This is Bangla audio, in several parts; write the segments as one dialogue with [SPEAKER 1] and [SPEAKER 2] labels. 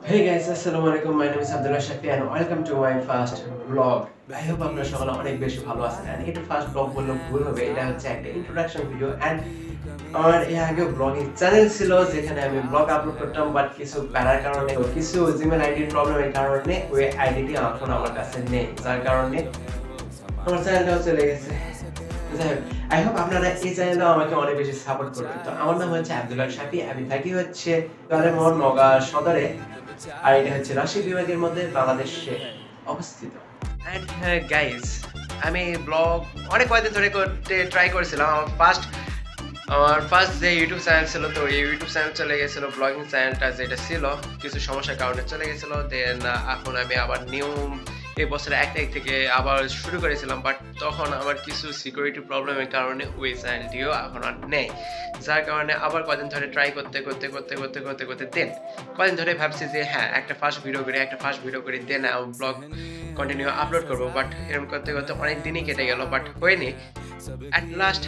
[SPEAKER 1] Hey guys, assalamualaikum. My name is Abdullah Safi and welcome to my first vlog. I hope আপনারা সকলে অনেক বেশি ভালো আছেন। And এটা ফার্স্ট ব্লগ বললে ভুল হবে। এটা হচ্ছে একটা ইন্ট্রোডাকশন ভিডিও and আমার এর আগে ব্লগিং চ্যানেল ছিল যেখানে আমি ব্লগ আপলোড করতাম বাট কিছু প্যারার কারণে কিছু জিমেল আইডির প্রবলেমের কারণে ওই আইডিটি এখন আমার কাছে নেই। যার কারণে আমার চ্যানেলটাও চলে গেছে। I hope আপনারা এই চ্যানেলে আমাকে অনেক বেশি সাপোর্ট করবেন। তো আমার নাম হচ্ছে আব্দুল্লাহ সাফি। আমি থাকি হচ্ছে গাজীপুর নওগাঁ সদরে। আর এটা হচ্ছে রাজশাহী বিভাগের মধ্যে বাংলাদেশে অবস্থিত। এন্ড গাইস, আমি ব্লগ অনেক কয়েকদিন ধরে করতে ট্রাই করেছিলাম। আমার ফার্স্ট যে ইউটিউব চ্যানেল ছিল, তো এই ইউটিউব চ্যানেল চলে গেছিল, ব্লগিং চ্যানেলটা যেটা ছিল কিছু সমস্যার কারণে চলে গেছিল। দেন এখন আমি আবার নিউ এই বছরের 1 তারিখ থেকে আবার শুরু করেছিলাম, বাট তখন আমার কিছু সিকিউরিটি প্রবলেমের কারণে ওই চ্যানেলটিও এখন আর নেই। যার কারণে আবার কদিন ধরে ট্রাই করতে দেন কদিন ধরে ভাবছি যে হ্যাঁ একটা ফার্স্ট ভিডিও করি দেন ব্লগ কন্টিনিউ আপলোড করবো, বাট এরকম করতে অনেক দিনই কেটে গেল, বাট হয়নি। অ্যাট লাস্ট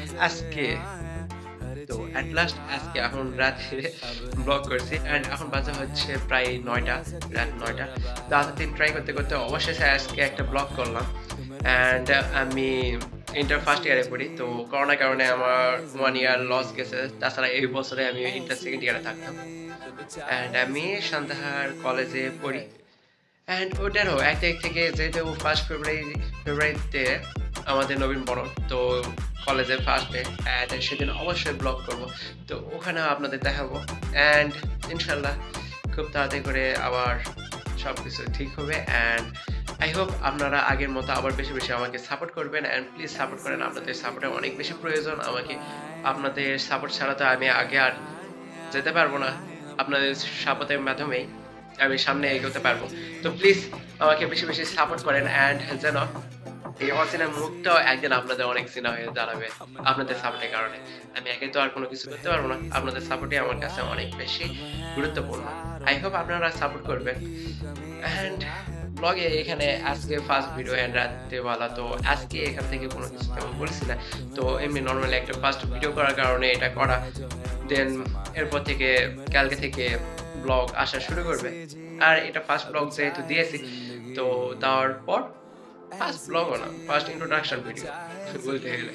[SPEAKER 1] আজকে এখন রাতে ব্লগ করছি এন্ড এখন বাজে হচ্ছে প্রায় 9টা, রাত 9টা। তো আজকে দিন ট্রাই করতে অবশেষে আজকে একটা ব্লগ করলাম। এন্ড আমি ইন্টার ফার্স্ট ইয়ারে পড়ি, তো করোনার কারণে আমার 1 ইয়ার লস গেছে। তাছাড়া এই বছরে আমি ইন্টার সেকেন্ড ইয়ারে থাকতাম এন্ড আমি সান্তাহার কলেজে পড়ি। এন্ড ওটারও 1 তারিখ থেকে যেহেতু ফার্স্ট ফেব্রুয়ারিতে আমাদের নবীন বরণ, তো কলেজের ফার্স্ট ডে অ্যান্ড সেদিন অবশ্যই ব্লগ করব, তো ওখানেও আপনাদের দেখাবো। অ্যান্ড ইনশাল্লাহ খুব তাড়াতাড়ি করে আবার সব কিছু ঠিক হবে। অ্যান্ড আই হোপ আপনারা আগের মতো আবার বেশি বেশি আমাকে সাপোর্ট করবেন অ্যান্ড প্লিজ সাপোর্ট করেন। আপনাদের সাপোর্টের অনেক বেশি প্রয়োজন আমাকে। আপনাদের সাপোর্ট ছাড়া তো আমি আগে আর যেতে পারবো না। আপনাদের সাপোর্টের মাধ্যমেই আমি সামনে এগোতে পারবো। তো প্লিজ আমাকে বেশি বেশি সাপোর্ট করেন অ্যান্ড যেন এই অচেনা মুখটাও একদিন আপনাদের অনেক চেনা হয়ে দাঁড়াবে আপনাদের সাপোর্টের কারণে। আমি একে তো আর কোনো কিছু করতে পারবো না, আপনাদের সাপোর্টই আমার কাছে অনেক বেশি গুরুত্বপূর্ণ। আই হোপ আপনারা সাপোর্ট করবেন। অ্যান্ড ব্লগে এখানে আজকে ফার্স্ট ভিডিও অ্যান্ড রাত্রেবেলা, তো আজকে এখান থেকে কোনো কিছু তেমন বলছি না, তো এমনি নর্মালি একটা ফার্স্ট ভিডিও করার কারণে এটা করা। দেন এরপর থেকে কালকে থেকে ব্লগ আসা শুরু করবে। আর এটা ফার্স্ট ব্লগ যেহেতু দিয়েছি, তো তারপর ফার্স্ট ব্লগও না, ফার্স্ট ইন্ট্রোডাকশন ভিডিও বলতে গেলে।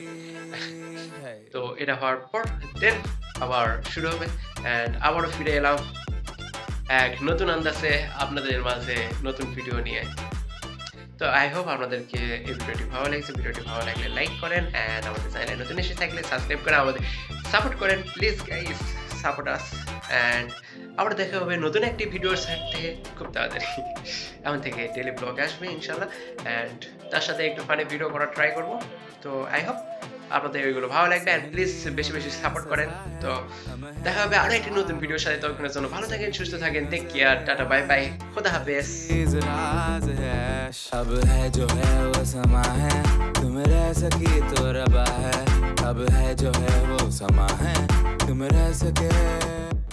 [SPEAKER 1] তো এটা হওয়ার পর দেন আবার শুরু হবে অ্যান্ড আবারও ফিরে এলাম এক নতুন আন্দাজে আপনাদের মাঝে নতুন ভিডিও নিয়ে। তো আই হোপ আপনাদেরকে এই ভিডিওটি ভালো লেগেছে। ভিডিওটি ভালো লাগলে লাইক করেন অ্যান্ড আমাদের চ্যানেলে নতুন এসে থাকলে সাবস্ক্রাইব করে আমাদের সাপোর্ট করেন। Please guys, support us. And আবার দেখা হবে নতুন একটি ভিডিওর সাথে খুব তাড়াতাড়ি। এখন থেকে ডেলি ব্লগ আসবে ইনশাল্লাহ অ্যান্ড তার সাথে একটু ফানি ভিডিও করার ট্রাই করব। তো আই হোপ আপনাদের ওইগুলো ভালো লাগবে অ্যান্ড প্লিজ বেশি বেশি সাপোর্ট করেন। তো দেখা হবে আরও একটি নতুন ভিডিওর সাথে। ততক্ষণের জন্য ভালো থাকেন, সুস্থ থাকেন, take care, tata, bye bye, খোদা হাফেজ। अब है जो है वो समा है, तुम रह सकी तो रबा है। अब है जो है वो समा है, तुम रह सके।